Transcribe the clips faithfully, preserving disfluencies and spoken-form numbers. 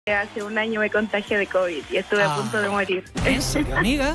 Hace un año me contagié de COVID y estuve ah, a punto de morir. ¿En serio, amiga?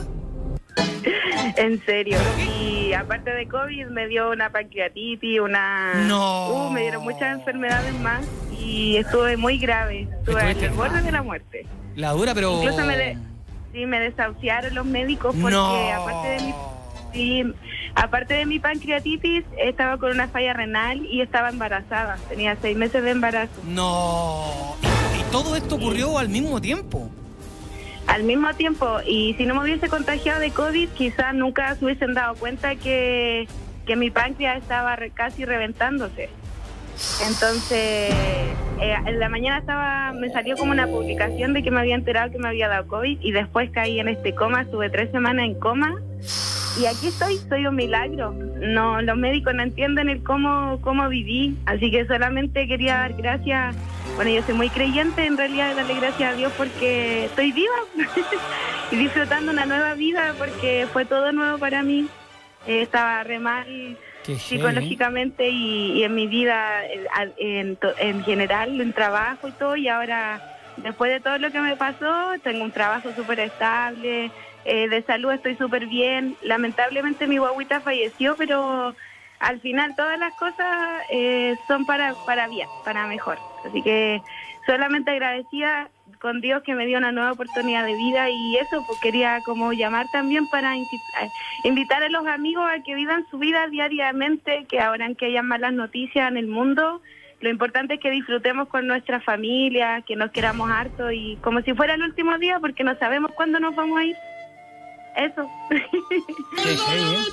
En serio. Y aparte de COVID me dio una pancreatitis, una... No. Uh, me dieron muchas enfermedades más y estuve muy grave. Estuve al borde de la muerte. La dura, pero... Incluso me, de... sí, me desahuciaron los médicos porque no. aparte de mi... Sí, aparte de mi pancreatitis, estaba con una falla renal y estaba embarazada. Tenía seis meses de embarazo. No. ¿Y, y todo esto ocurrió sí. al mismo tiempo? Al mismo tiempo. Y si no me hubiese contagiado de COVID, quizás nunca se hubiesen dado cuenta que, que mi páncreas estaba re, casi reventándose. Entonces, eh, en la mañana estaba me salió como una publicación de que me había enterado que me había dado COVID y después caí en este coma. Estuve tres semanas en coma. Y aquí estoy, soy un milagro. No, los médicos no entienden el cómo, cómo viví, así que solamente quería dar gracias. Bueno, yo soy muy creyente, en realidad darle gracias a Dios porque estoy viva y disfrutando una nueva vida porque fue todo nuevo para mí. Eh, estaba re mal psicológicamente y, y en mi vida en, en, en general, en trabajo y todo, y ahora, después de todo lo que me pasó, tengo un trabajo súper estable. Eh, de salud estoy súper bien. Lamentablemente mi guaguita falleció, pero al final todas las cosas eh, son para, para bien, para mejor. Así que solamente agradecida con Dios que me dio una nueva oportunidad de vida y eso, pues quería como llamar también para invitar a los amigos a que vivan su vida diariamente, que ahora que hayan malas noticias en el mundo, lo importante es que disfrutemos con nuestra familia, que nos queramos harto y como si fuera el último día porque no sabemos cuándo nos vamos a ir. Eso. Qué heavy, ¿eh?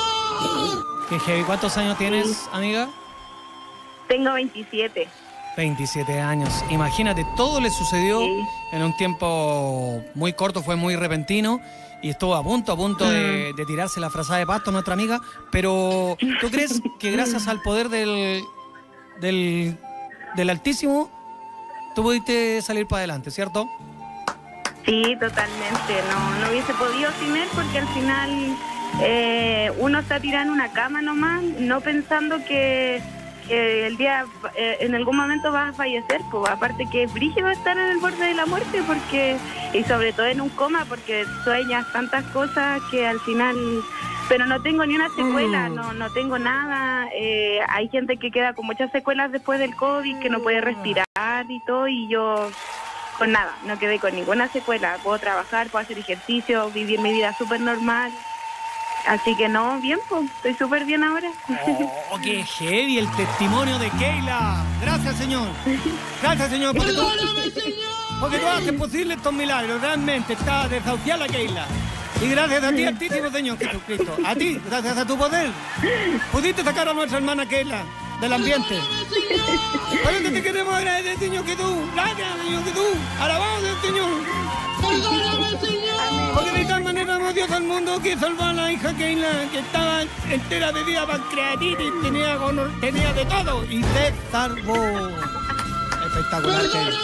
Qué heavy. ¿Cuántos años tienes, sí. amiga? Tengo veintisiete. veintisiete años. Imagínate, todo le sucedió sí. en un tiempo muy corto, fue muy repentino y estuvo a punto, a punto mm. de, de tirarse la frazada de pasto nuestra amiga. Pero, ¿tú crees que gracias al poder del, del, del Altísimo tú pudiste salir para adelante, cierto? Sí, totalmente. No, no hubiese podido sin él porque al final eh, uno está tirado en una cama nomás, no pensando que, que el día eh, en algún momento vas a fallecer. Pues aparte que es brígido estar en el borde de la muerte porque y sobre todo en un coma porque sueñas tantas cosas que al final... Pero no tengo ni una secuela, no, no tengo nada. Eh, hay gente que queda con muchas secuelas después del COVID, que no puede respirar y todo, y yo... Con nada, no quedé con ninguna secuela. Puedo trabajar, puedo hacer ejercicio, vivir mi vida súper normal. Así que no, bien, pues, estoy súper bien ahora. ¡Oh, qué heavy el testimonio de Keila! Gracias, Señor. Gracias, Señor, porque tú, porque tú haces posible estos milagros. Realmente está desahuciada Keila. Y gracias a ti, Altísimo Señor Jesucristo. A ti, gracias a tu poder, pudiste sacar a nuestra hermana Keila del ambiente. Por eso te queremos agradecer, Señor, que tú. Gracias, Señor, que tú. Alabado del Señor. Perdóname, Señor. Porque de tal manera amó Dios al mundo que salvó a la hija Keila, que estaba entera de vida pancreatitis, tenía, tenía de todo. Y te salvó. Espectacular, Keila.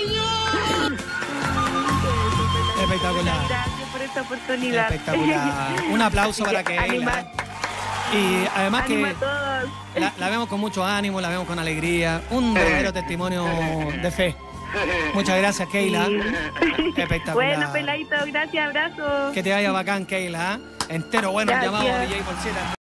Espectacular. Gracias por esta oportunidad. Espectacular. Un aplauso para Keila. Y además que la, la vemos con mucho ánimo, la vemos con alegría, un verdadero testimonio de fe. Muchas gracias, Keila. Sí. Espectacular. Bueno, peladito, gracias, abrazo. Que te vaya bacán, Keila. ¿eh? Entero bueno el llamado de D J Bolsera.